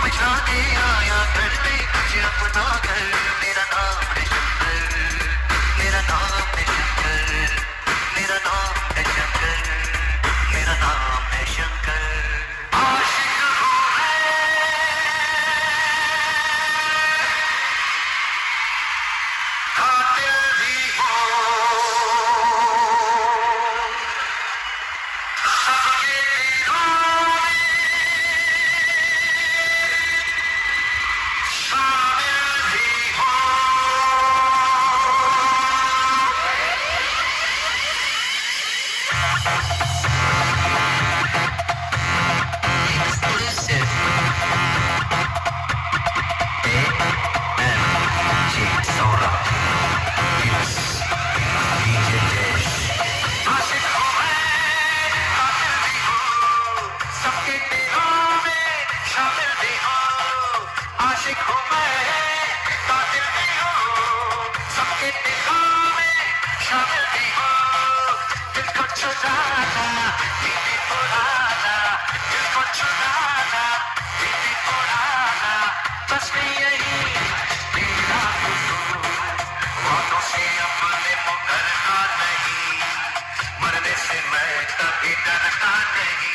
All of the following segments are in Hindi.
समझाने आया घर में कुछ अपना कर, मेरा नाम है शंकर, मेरा नाम है शंकर, मेरा नाम है शंकर, मेरा नाम है शंकर। आशिक हूँ कातिल भी हूँ, सबके दिलों में शामिल भी हूँ। Exclusive AMG Sora Yes DJ Desh। आशिक हूँ मैं, कातिल भी हूँ, सबके दिलों में शामिल भी हूँ। आशिक हूँ मैं, कातिल भी हूँ, सबके दिलों में शामिल भी हूँ। दिल को चुराना दीदी पुराना, दिल को चुराना दीदी पुराना, बस में यही मेरा कसूर। वादों से अपने मुकरना नहीं, मरने से मैं कभी डरता नहीं।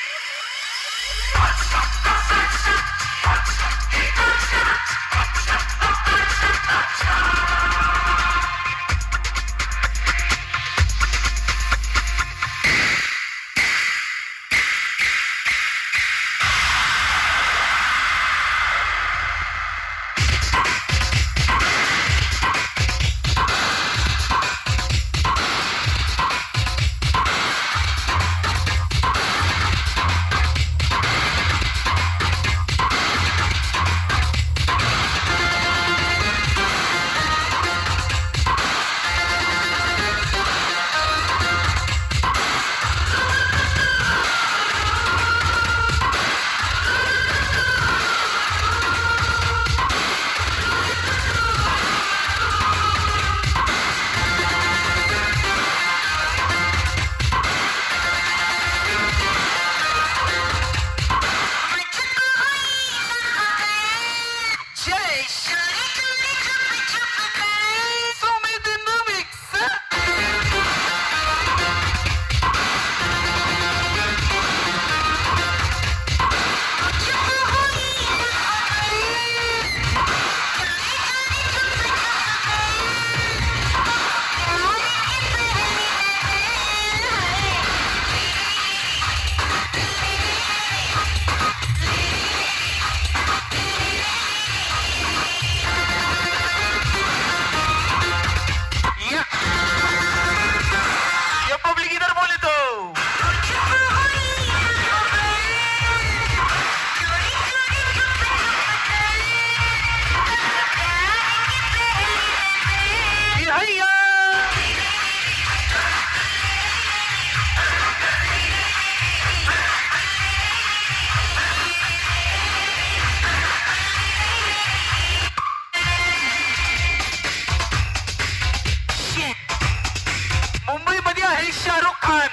मुंबईमध्ये आहे शाहरुख खान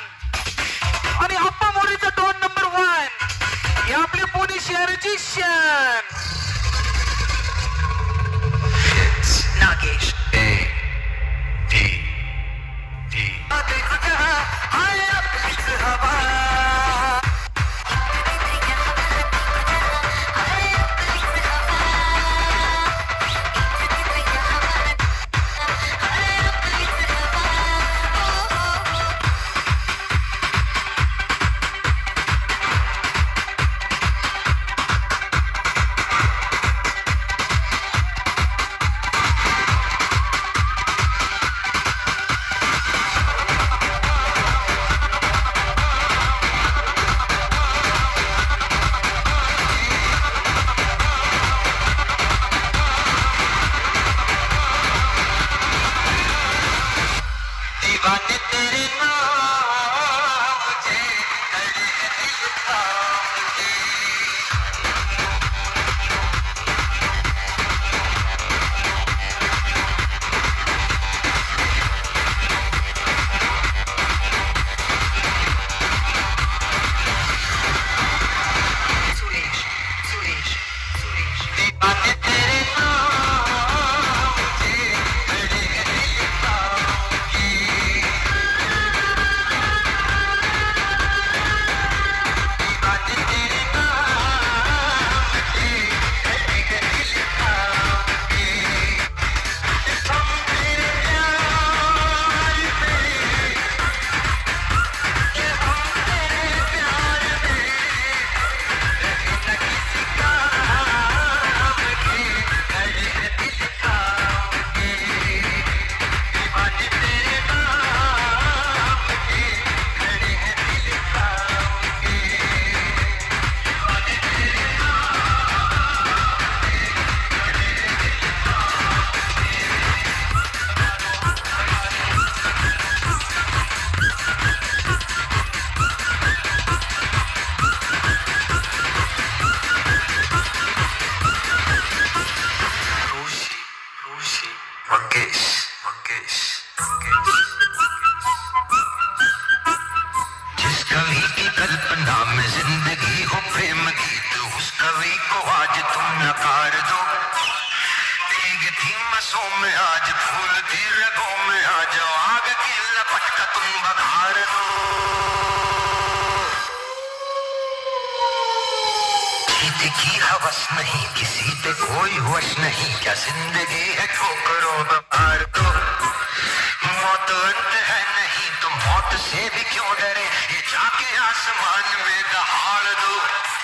आणि अप्पा मोरीचा डॉन नंबर 1 हे आपले पुणे शहराचे शान नागेश कोई वश नहीं क्या जिंदगी है ठोकरों मार दो, मौत अंत है नहीं तो मौत से भी क्यों डरे, ये जाके आसमान में दहाड़ दो।